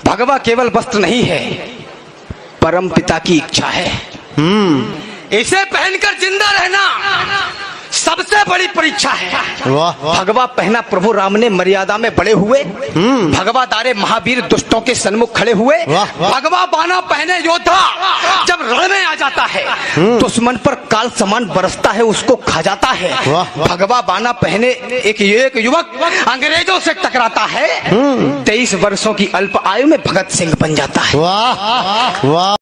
भगवा केवल वस्त्र नहीं है, परम पिता की इच्छा है। इसे पहनकर जिंदा रहना सबसे बड़ी परीक्षा है। भगवा पहना प्रभु राम ने मर्यादा में बड़े हुए, भगवा दारे महावीर दुष्टों के सन्मुख खड़े हुए। भगवा बाना पहने योद्धा जब रण में आ जाता है, दुश्मन पर काल समान बरसता है, उसको खा जाता है। भगवा बाना पहने एक युवक अंग्रेजों से टकराता है, 23 वर्षों की अल्प आयु में भगत सिंह बन जाता है।